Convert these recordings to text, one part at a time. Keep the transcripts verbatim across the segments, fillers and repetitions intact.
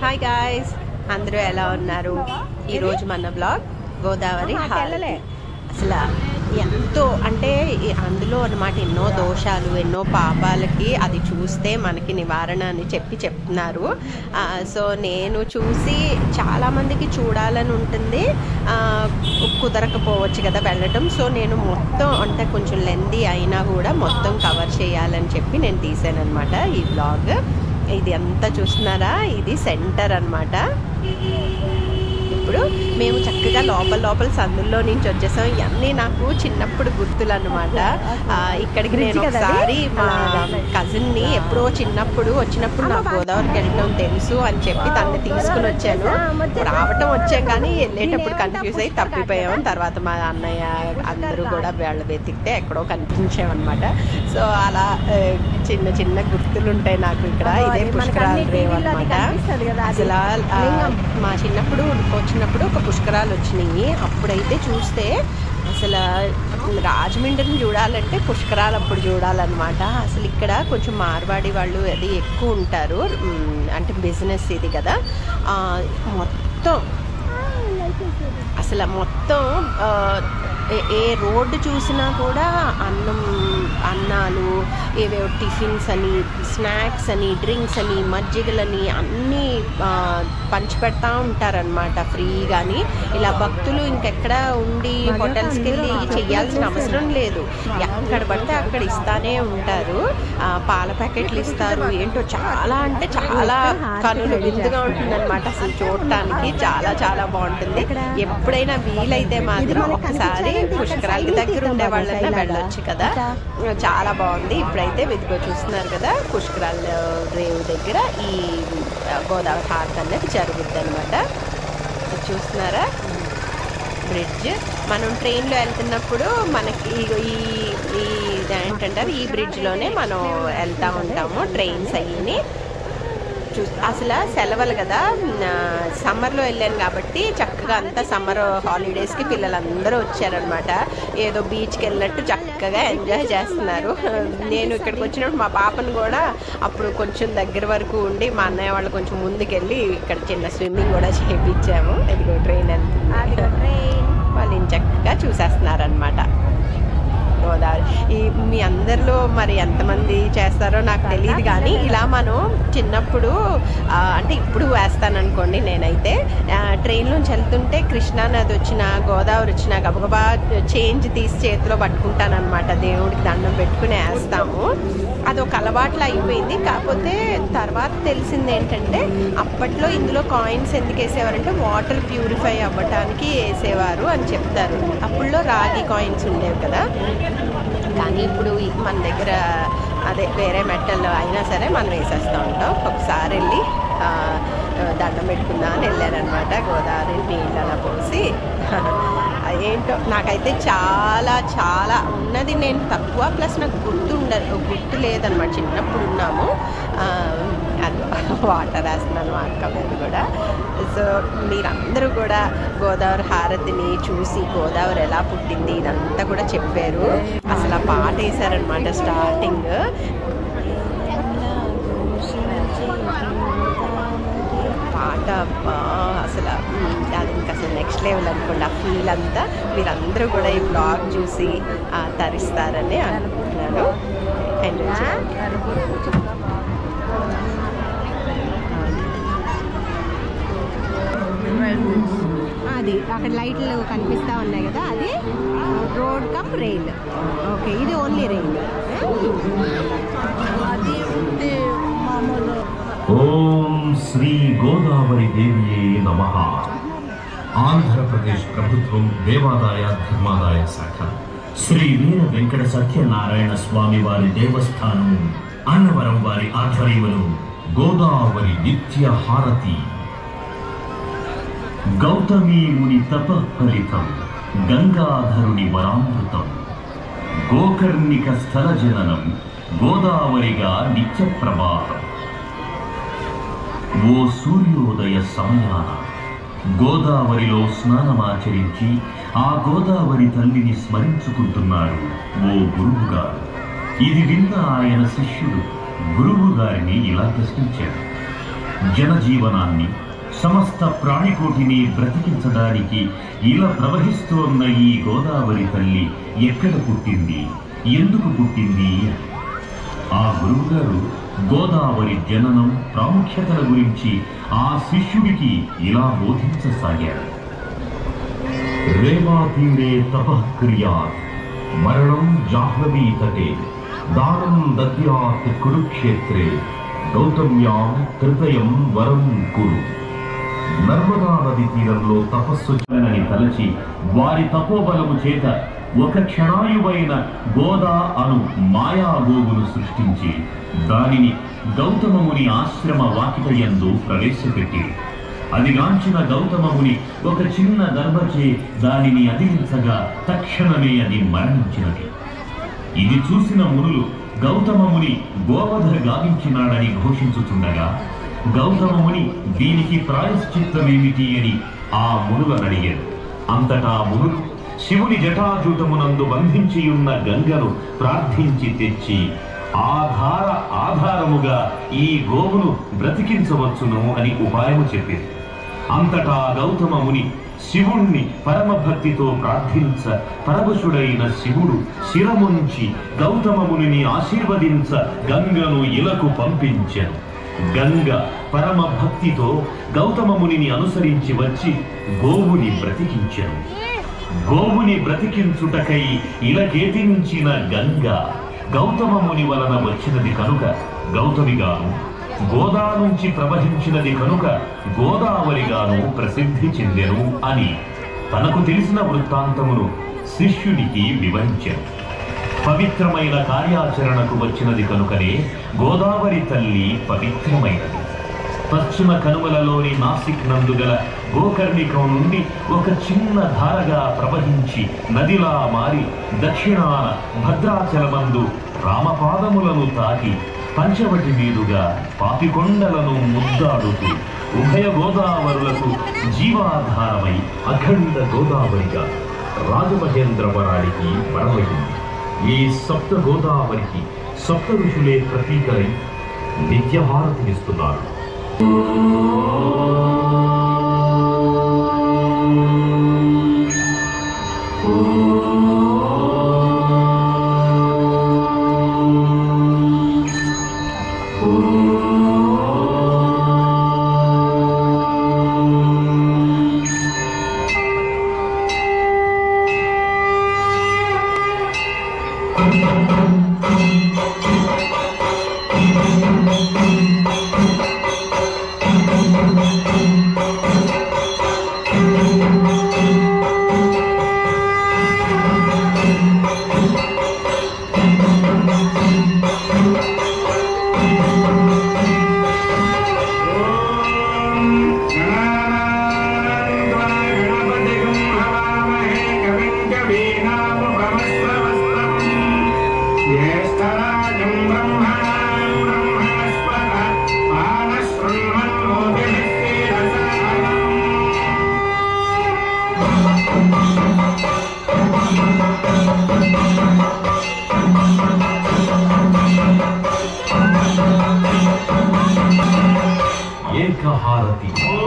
Hi guys, అందరూ ఎలా ఉన్నారు? ఈరోజు మన బ్లాగ్ గోదావరి హారతి. అసలు ఎంతో అంటే అందులో అన్నమాట ఎన్నో దోషాలు, ఎన్నో పాపాలకి అది చూస్తే మనకి నివారణ అని చెప్పి చెప్తున్నారు. సో నేను చూసి చాలామందికి చూడాలని ఉంటుంది, కుదరకపోవచ్చు కదా వెళ్ళటం. సో నేను మొత్తం అంటే కొంచెం లెందీ అయినా కూడా మొత్తం కవర్ చేయాలని చెప్పి నేను తీసాను అనమాట ఈ బ్లాగ్. ఇది అంతా చూస్తున్నారా, ఇది సెంటర్ అన్నమాట. ఇప్పుడు మేము చక్కగా లోపల లోపల సందుల్లో నుంచి వచ్చేసాం. ఇవన్నీ నాకు చిన్నప్పుడు గుర్తులు అనమాట. ఇక్కడికి నేను ఒకసారి మా కజిన్ని ఎప్పుడో చిన్నప్పుడు వచ్చినప్పుడు నాకు గోదావరికి వెళ్ళడం తెలుసు అని చెప్పి తనని తీసుకుని వచ్చాను. రావటం వచ్చాం కానీ వెళ్ళేటప్పుడు కన్ఫ్యూజ్ అయ్యి తప్పిపోయాము. తర్వాత మా అన్నయ్య అందరూ కూడా వాళ్ళు వెతికితే ఎక్కడో కనిపించామన్నమాట. సో అలా చిన్న చిన్న గుర్తులు ఉంటాయి నాకు ఇక్కడ. ఇదే పుష్కరాల రేవ్ అనమాట. అసలు మా చిన్నప్పుడు వచ్చినప్పుడు ఒక పుష్కరాలు వచ్చినాయి. అప్పుడైతే చూస్తే అసలు రాజమండ్రిని చూడాలంటే పుష్కరాలు అప్పుడు చూడాలన్నమాట. అసలు ఇక్కడ కొంచెం మార్వాడి వాళ్ళు అది ఎక్కువ ఉంటారు, అంటే బిజినెస్ ఇది కదా. మొత్తం అసలు మొత్తం ఏ రోడ్డు చూసినా కూడా అన్నం అన్నాలు, ఏవేవో టిఫిన్స్ అని, స్నాక్స్ అని, డ్రింక్స్ అని, మజ్జిగలని అన్నీ పంచిపెడతా ఉంటారనమాట ఫ్రీగాని. ఇలా భక్తులు ఇంకెక్కడ ఉండి హోటల్స్కి వెళ్ళి చెయ్యాల్సిన అవసరం లేదు, ఎక్కడ పడితే అక్కడ ఇస్తానే ఉంటారు. పాల ప్యాకెట్లు ఇస్తారు. ఏంటో చాలా అంటే చాలా కనులు విందుగా ఉంటుందన్నమాట. అసలు చూడటానికి చాలా చాలా బాగుంటుంది. ఎప్పుడైనా వీలైతే మాత్రం ఒకసారి పుష్కరాలకి దగ్గర ఉండే వాళ్ళైనా వెళ్ళొచ్చు కదా. చాలా బాగుంది. ఇప్పుడైతే వెతుకో చూస్తున్నారు కదా, పుష్కరాల రేవు దగ్గర ఈ గోదావరి హారతి అనేది జరుగుద్ది అనమాట. చూస్తున్నారా బ్రిడ్జ్. మనం ట్రైన్లో వెళ్తున్నప్పుడు మనకి ఈ ఈ ఏంటంటారు ఈ బ్రిడ్జ్లోనే మనం వెళ్తూ ఉంటాము ట్రైన్స్ అయ్యి. చూ అసలు సెలవులు కదా, సమ్మర్లో వెళ్ళాను కాబట్టి చక్కగా అంతా సమ్మర్ హాలిడేస్కి పిల్లలందరూ వచ్చారనమాట. ఏదో బీచ్కి వెళ్ళినట్టు చక్కగా ఎంజాయ్ చేస్తున్నారు. నేను ఇక్కడికి వచ్చినప్పుడు మా పాపను కూడా అప్పుడు కొంచెం దగ్గర వరకు ఉండి మా అన్నయ్య వాళ్ళు కొంచెం ముందుకెళ్ళి ఇక్కడ చిన్న స్విమ్మింగ్ కూడా చేయించాము. ఇదిగో ట్రైన్ వెళ్తుంది, ట్రైన్ వాళ్ళు చక్కగా చూసేస్తున్నారనమాట గోదావరి. ఈ మీ అందరిలో మరి ఎంతమంది చేస్తారో నాకు తెలియదు కానీ ఇలా మనం చిన్నప్పుడు అంటే ఇప్పుడు వేస్తాననుకోండి, నేనైతే ట్రైన్లోంచి వెళ్తుంటే కృష్ణా నది వచ్చినా గోదావరి వచ్చినా గబగబా చేంజ్ తీసి చేతిలో పట్టుకుంటానమాట. దేవుడికి దండం పెట్టుకుని వేస్తాము. అదొక అలవాట్లు అయిపోయింది. కాకపోతే తర్వాత తెలిసింది ఏంటంటే అప్పట్లో ఇందులో కాయిన్స్ ఎందుకు వేసేవారంటే వాటర్ ప్యూరిఫై అవ్వటానికి వేసేవారు అని చెప్తారు. అప్పుడులో రాగి కాయిన్స్ ఉండేవి కదా. కానీ ఇప్పుడు మన దగ్గర అదే వేరే మెటల్ అయినా సరే మనం వేసేస్తూ ఉంటాం. ఒకసారి వెళ్ళి దండం పెట్టుకుందా అని వెళ్ళానమాట. గోదావరి నీళ్ళు అలా పోసి ఏంటో నాకైతే చాలా చాలా ఉన్నది నేను తక్కువ, ప్లస్ నాకు గుర్తు ఉండదు గుర్తు లేదనమాట. చిన్నప్పుడు ఉన్నాము, అది వాటర్ వేస్తున్నాను మా అక్క మీద కూడా. సో మీరందరూ కూడా గోదావరి హారతిని చూసి గోదావరి ఎలా పుట్టింది ఇదంతా కూడా చెప్పారు. అసలు ఆ పాట వేశారనమాట స్టార్టింగ్. పాట అసలు అది ఇంకా అసలు నెక్స్ట్ లెవెల్ అనుకోండి. ఆ ఫీల్ అంతా మీరందరూ కూడా ఈ బ్లాగ్ చూసి తరిస్తారని అనుకుంటున్నాను. అది అక్కడ లైట్లు కనిపిస్తూ ఉన్నాయి కదా, అది రోడ్ కమ్ రైల్. ఓకే, ఇది ఓన్లీ రైల్. ఓం శ్రీ గోదావరి దేవియే నమః. ఆంధ్రప్రదేశ్ ప్రభుత్వం దేవాదాయ ధర్మాదాయ శాఖ శ్రీ వీర వెంకట సత్యనారాయణ స్వామి వారి దేవస్థానం అన్నవరం వారి ఆధ్వర్యంలో గోదావరి నిత్య హారతి. గౌతమీ ముని తప ఫలితం, గంగాధరుని వరామృతం, గోకర్ణిక స్థల జననం, గోదావరిగా నిత్య ప్రవాహం. ఓ సూర్యోదయ సమయాన గోదావరిలో స్నానమాచరించి ఆ గోదావరి తల్లిని స్మరించుకుంటున్నారు ఓ గురువుగారు. ఇది విన్న ఆయన శిష్యుడు గురువు గారిని ఇలా ప్రశ్నించాడు. జనజీవనాన్ని సమస్త ప్రాణికోటిని బ్రతికించడానికి ఇలా ప్రవహిస్తోన్న ఈ గోదావరి తల్లి ఎక్కడ పుట్టింది, ఎందుకు పుట్టింది? ఆ గురువుగారు గోదావరి జననం ప్రాముఖ్యతల గురించి ఆ శిష్యుడికి ఇలా బోధించసాగారు. రేవాతీరే తపఃక్రియాత్ మరణం జాహ్నవీ తటే దానం దద్యాత్ కురుక్షేత్రే గౌతమ్యాం హృదయం వరం కురు. నర్మదా నది తీరంలో తపస్సు చేయనని తలచి వారి తపోబలము చేత ఒక క్షణాయువైన గోదా అను మాయా గోవును సృష్టించి దానిని గౌతమముని ఆశ్రమ వాకిటయందు ప్రవేశపెట్టి అదిగాంచిన గౌతమముని ఒక చిన్న దర్భచే దానిని అదిలించగా తక్షణమే అది మరణించినది. ఇది చూసిన మునులు గౌతమముని గోవధ గావించినాడని ఘోషించుతుండగా గౌతమముని దీనికి ప్రాయశ్చిత్తమేమిటి అని ఆ మునులను అడిగాడు. అంతటా మునులు శివుని జటాజూటమునందు బంధించియున్న గంగను ప్రార్థించి తెచ్చి ఆధార ఆధారముగా ఈ గోవును బ్రతికించవచ్చును అని ఉపాయము చెప్పింది. అంతటా గౌతమముని శివుణ్ణి పరమభక్తితో ప్రార్థించ పరవశుడైన శివుడు శిరముంచి గౌతమముని ఆశీర్వదించ గంగను ఇలకు పంపించెను. గంగ పరమ భక్తితో గౌతమముని అనుసరించి వచ్చి గోవుని బ్రతికించెను. గోవుని బ్రతికించుటకై ఇలకేతించిన గంగ గౌతమముని వలన వచ్చినది కనుక గౌతమిగాను, గోదా నుంచి ప్రవహించినది కనుక గోదావరిగాను ప్రసిద్ధి చెందెను అని తనకు తెలిసిన వృత్తాంతమును శిష్యునికి వివరించారు. పవిత్రమైన కార్యాచరణకు వచ్చినది కనుకనే గోదావరి తల్లి పవిత్రమైనది. పశ్చిమ కనుమలలోని నాసిక్ నందు గల గోకర్ణికం నుండి ఒక చిన్న ధారగా ప్రవహించి నదిలా మారి దక్షిణాన భద్రాచలమందు రామపాదములను తాకి పంచవటి మీదుగా పాపికొండలను ముద్దాడుతూ ఉభయ గోదావరులకు జీవాధారమై అఖండ గోదావరిగా రాజమహేంద్రవరానికి పరమయింది. ఈ సప్త గోదావరికి సప్త ఋషులే ప్రతీకలై నిత్యహారతినిస్తున్నారు. ఏకహారతి.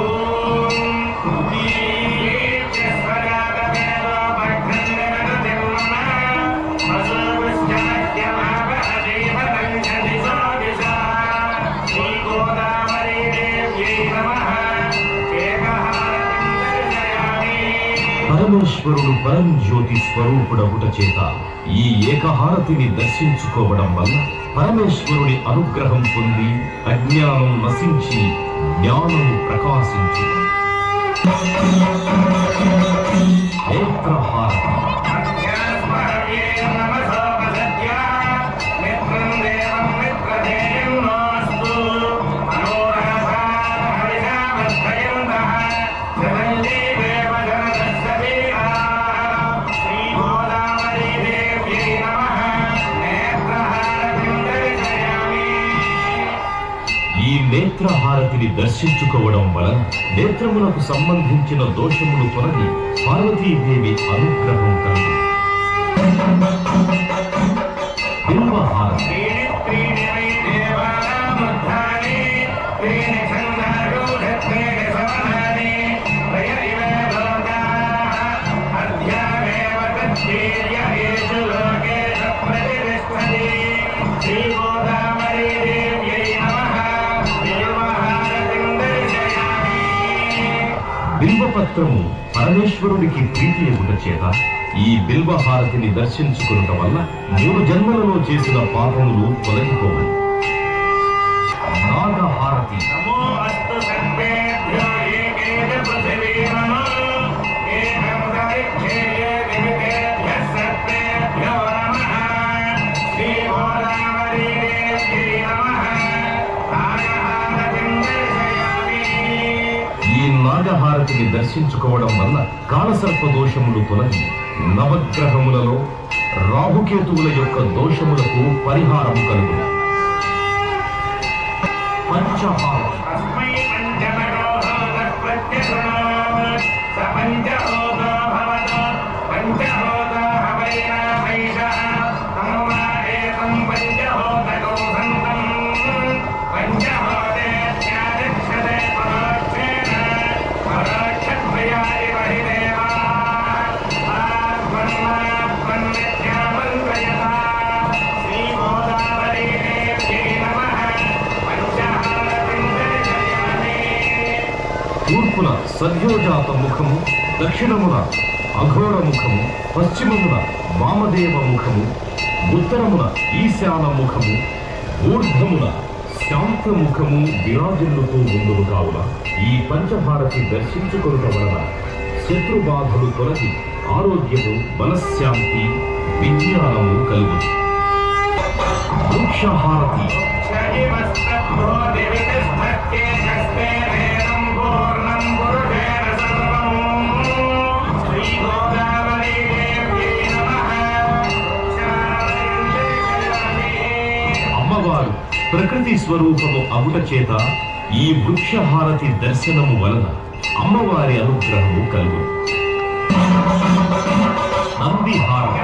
పరమేశ్వరుడు పరంజ్యోతి స్వరూపుడగుట చేత ఈ ఏకహారతిని దర్శించుకోవడం వల్ల పరమేశ్వరుని అనుగ్రహం పొంది అజ్ఞానం నశించి జ్ఞానం ప్రకాశించు. నేత్రహారతి. నేత్రహారతిని దర్శించుకోవడం వలన నేత్రములకు సంబంధించిన దోషములు తొలగి పార్వతీదేవి అనుగ్రహం కలుగు. బిల్వహారతి. బిల్వపత్రము పరమేశ్వరుడికి ప్రీతి ఎగుట చేత ఈ బిల్వహారతిని దర్శించుకునుట వల్ల మూడు జన్మలలో చేసిన పాపములు తొలగిపోవు. నాగహారతి. ఈ నాగహారతిని దర్శించుకోవడం వల్ల కాలసర్ప దోషములు తొలగి నవగ్రహములలో రాహుకేతువుల యొక్క దోషములకు పరిహారం కలుగు. పంచహారతి. తూర్పున సద్యోజాత ముఖము, దక్షిణమున అఘోర ముఖము, పశ్చిమమున వామదేవ ముఖము, ఉత్తరమున ఈశాన ముఖము, ఊర్ధమున శాంత ముఖము విరాజిల్లుతూ ఉండును కావున ఈ పంచహారతి దర్శించుకొనుట వలన శత్రుబాధలు తొలగి ఆరోగ్యము, మనశ్శాంతి, విజ్ఞానము కలుగు. వృక్షహారతి. అమ్మవారు ప్రకృతి స్వరూపము అగుట చేత ఈ వృక్షహారతి దర్శనము వలన అమ్మవారి అనుగ్రహము కలుగు. నందిహారతి.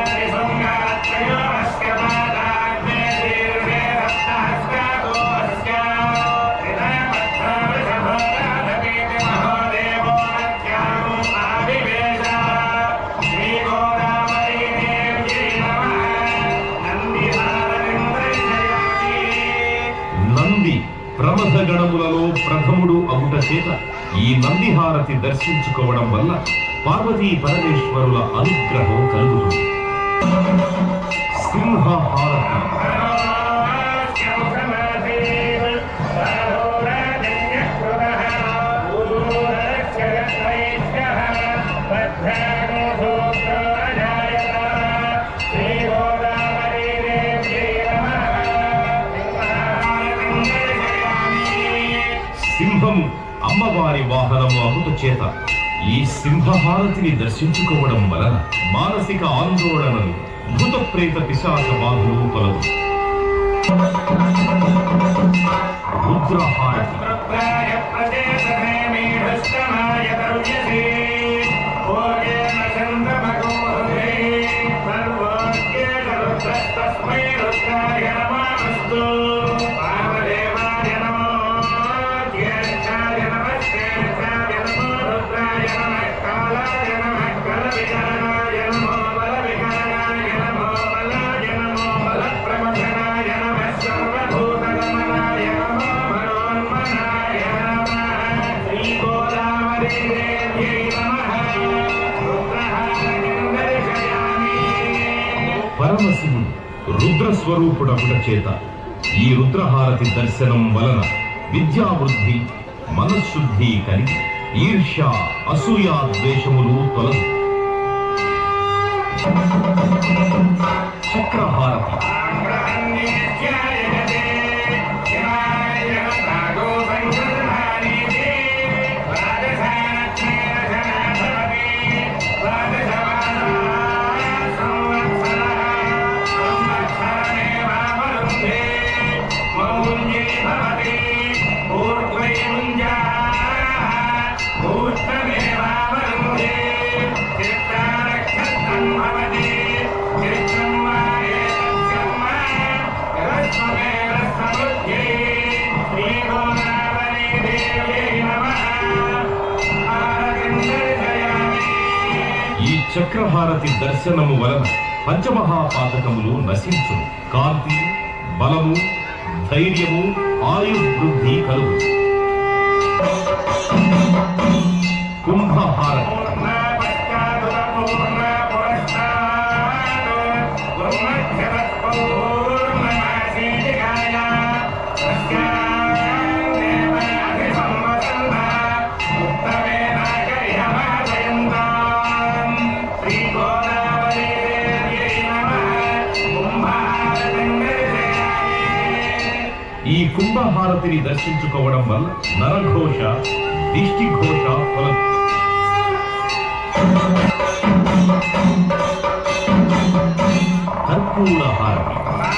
ప్రమథ గణములలో ప్రథముడు అగుట చేత ఈ నందిహారతి దర్శించుకోవడం వల్ల పార్వతీ పరమేశ్వరుల అనుగ్రహం కలుగుతుంది. సింహహారతి. సింహం అమ్మవారి వాహనము అగుట చేత ఈ సింహహారతిని దర్శించుకోవడం వలన మానసిక ఆందోళనలు, భూత ప్రేత పిశాచ బాధలు తొలగు. రుద్రహారతి. పరమశివుడు రుద్రస్వరూపుడగుట చేత ఈ రుద్రహారతి దర్శనం వలన విద్యావృద్ధి, మనశుద్ధి కలిగి ఈర్ష్య, అసూయ, ద్వేషములు తొలగు. చక్రహారతి. చక్రహారతి దర్శనము వలన పంచమహాపాతకములు నశించును. కాంతి, బలము, ధైర్యము, ఆయుర్వృద్ధి కలుగు. కుంభ హారతిని దర్శించుకోవడం వల్ల నరఘోష దిష్టిఘోష తొలగు. కర్పూర హారతి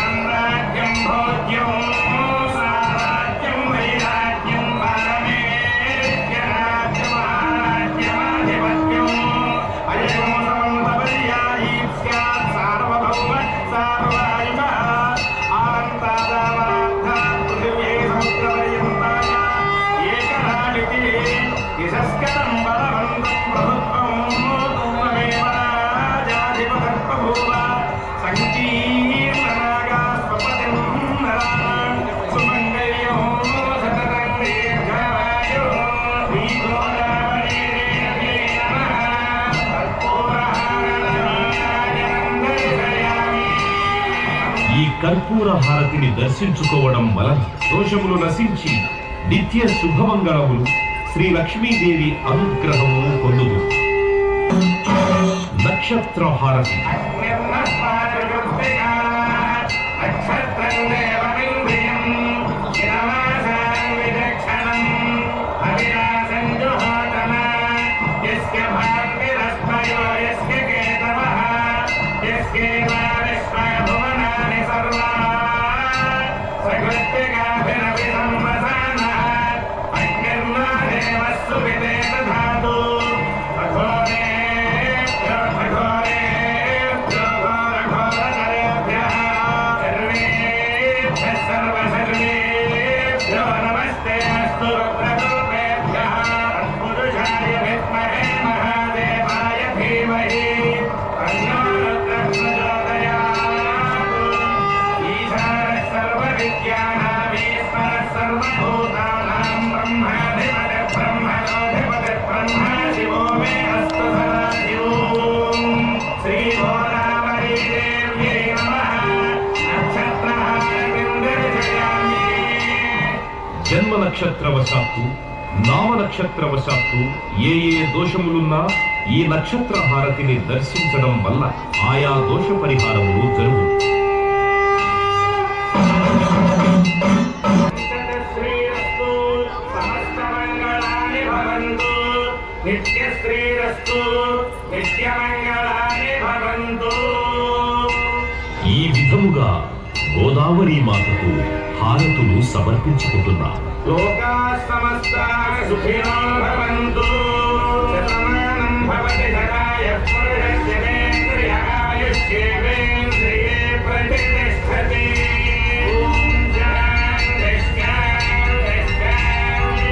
కర్పూర హారతిని దర్శించుకోవడం వలన దోషములు నశించి నిత్య శుభమంగళములు శ్రీ లక్ష్మీదేవి అనుగ్రహము పొందుదు. నక్షత్ర హారతి జన్మ నక్షత్రవశాత్తు నామ నక్షత్రవశాత్తు ఏ ఏ దోషములున్నా ఈ నక్షత్ర హారతిని దర్శించడం వల్ల ఆయా దోష పరిహారములు జరుగు. ఈ విధముగా గోదావరి మాతకు హారతులు సమర్పించుకుంటున్నా. లోకా సమస్తా సుఖినో భవంతు. శతమానం భవతి సదాయ పురుషస్యేంద్రియ ఆయుష్యేంద్రియే ప్రతిష్టతి. ఓం శాంతి శాంతి శాంతి.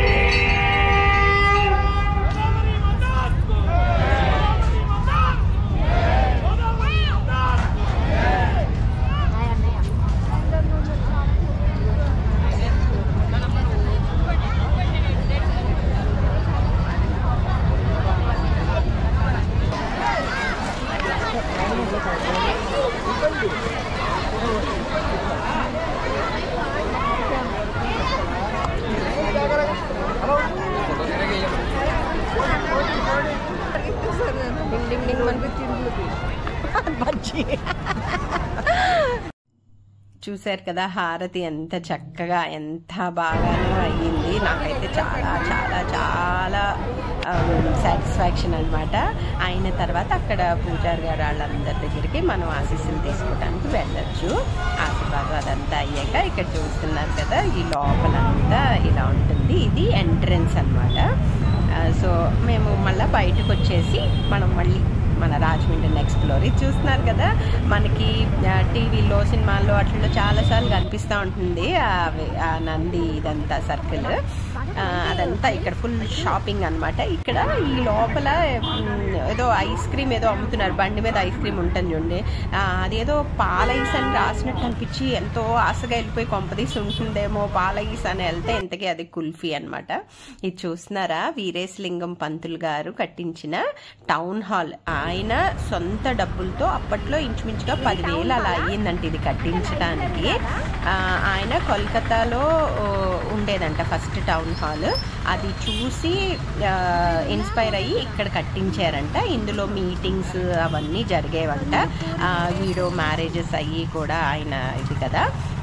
చూశారు కదా హారతి ఎంత చక్కగా ఎంత బాగానో అయ్యింది. నాకైతే చాలా చాలా చాలా సాటిస్ఫాక్షన్ అనమాట. అయిన తర్వాత అక్కడ పూజారి గారు వాళ్ళందరి దగ్గరికి మనం ఆశీస్సులు తీసుకోవడానికి వెళ్ళొచ్చు. ఆశీర్వాదం అదంతా అయ్యాక ఇక్కడ చూస్తున్నారు కదా ఈ లోపలంతా ఇలా ఉంటుంది. ఇది ఎంట్రన్స్ అనమాట. సో మేము మళ్ళీ బయటకు వచ్చేసి మనం మళ్ళీ మన రాజమండ్రిని ఎక్స్ప్లోర్ ఇది చూస్తున్నారు కదా. మనకి టీవీలో సినిమాల్లో అట్లా చాలాసార్లు కనిపిస్తూ ఉంటుంది ఆ నంది ఇదంతా సర్కిల్. అదంతా ఇక్కడ ఫుల్ షాపింగ్ అనమాట. ఇక్కడ ఈ లోపల ఏదో ఐస్ క్రీమ్ ఏదో అమ్ముతున్నారు. బండి మీద ఐస్ క్రీమ్ ఉంటుంది చూడండి. అదేదో పాలైస్ అని రాసినట్టు అనిపించి ఎంతో ఆశగా వెళ్ళిపోయి కొంపదీసి ఉంటుందేమో పాలైస్ అని వెళ్తే ఇంతకీ అది కుల్ఫీ అనమాట. ఇది చూస్తున్నారా వీరేశలింగం పంతులు గారు కట్టించిన టౌన్ హాల్. ఆయన సొంత డబ్బులతో అప్పట్లో ఇంచుమించుగా పదివేలు అలా అయ్యిందంట ఇది కట్టించడానికి. ఆయన కోల్కతాలో ఉండేదంట ఫస్ట్ టౌన్ హాల్. అది చూసి ఇన్స్పైర్ అయ్యి ఇక్కడ కట్టించారంట. ఇందులో మీటింగ్స్ అవన్నీ జరిగేవంట. వీడియో మ్యారేజెస్ అయ్యి కూడా ఆయన ఇది కదా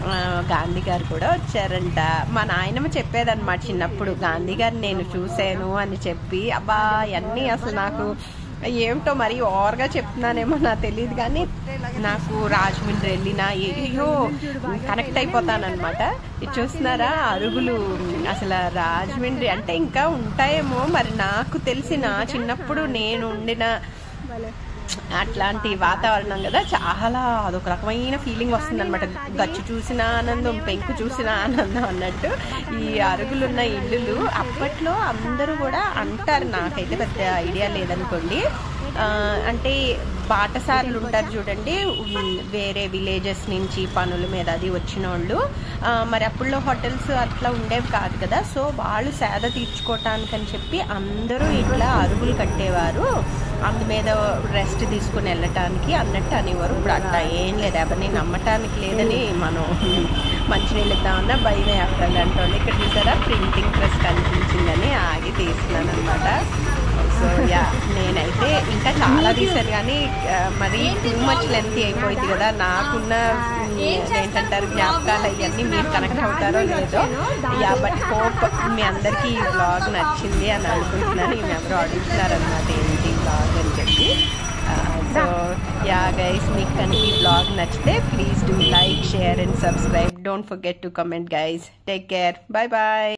గాంధీ గారు కూడా వచ్చారంట. మా నాయనమ్మ చెప్పేదన్నమాట చిన్నప్పుడు, గాంధీ గారిని నేను చూశాను అని చెప్పి. అబ్బా అన్నీ అసలు నాకు ఏమిటో మరి ఓవర్గా చెప్తున్నానేమో నాకు తెలియదు, కానీ నాకు రాజమండ్రి వెళ్ళినా ఏయో కనెక్ట్ అయిపోతానన్నమాట. ఇది చూస్తున్నారా అరుగులు, అసలు రాజమండ్రి అంటే ఇంకా ఉంటాయేమో మరి, నాకు తెలిసిన చిన్నప్పుడు నేను ఉండిన అట్లాంటి వాతావరణం కదా, చాలా అదొక రకమైన ఫీలింగ్ వస్తుంది అనమాట. గచ్చు చూసిన ఆనందం, పెంకు చూసిన ఆనందం అన్నట్టు ఈ అరుగులున్న ఇల్లులు అప్పట్లో అందరూ కూడా అంటారు, నాకైతే పెద్ద ఐడియా లేదనుకోండి. అంటే బాటసార్లు ఉంటారు చూడండి, వేరే విలేజెస్ నుంచి పనుల మీద అది వచ్చిన వాళ్ళు. మరి అప్పుడులో హోటల్స్ అట్లా ఉండేవి కాదు కదా, సో వాళ్ళు సేద తీర్చుకోవటానికని చెప్పి అందరూ ఇట్లా అరుగులు కట్టేవారు, అందు మీద రెస్ట్ తీసుకుని వెళ్ళటానికి అన్నట్టు అనేవారు. ఇప్పుడు అట్లా ఏం లేదు, ఎవరిని నమ్మటానికి లేదని మనం మంచినీళ్ళు ఇద్దామన్నా భయమే అక్కడ అంటోళ్ళు. ఇక్కడ చూసారా ప్రింటింగ్ ప్రెస్ కనిపించిందని ఆగి తీస్తున్నాను అనమాట. సో యా నేనైతే ఇంకా చాలా తీసాను, కానీ మరి టూ మచ్ లెంత్ అయిపోయింది కదా. నాకున్న ఏంటంటారు జ్ఞాపకాలు అవన్నీ మీరు కనెక్ట్ అవుతారో లేదో. యా బట్ హోప్ మీ అందరికీ ఈ బ్లాగ్ నచ్చింది అని అనుకుంటున్నాను. ఈ ఎవరు అడుగుతున్నారు అనమాట ఏంటి బ్లాగ్ అని చెప్పి. సో యా గైస్, మీకు కనుక ఈ బ్లాగ్ నచ్చితే please do like, share and subscribe. Don't forget to comment guys. Take care, bye bye.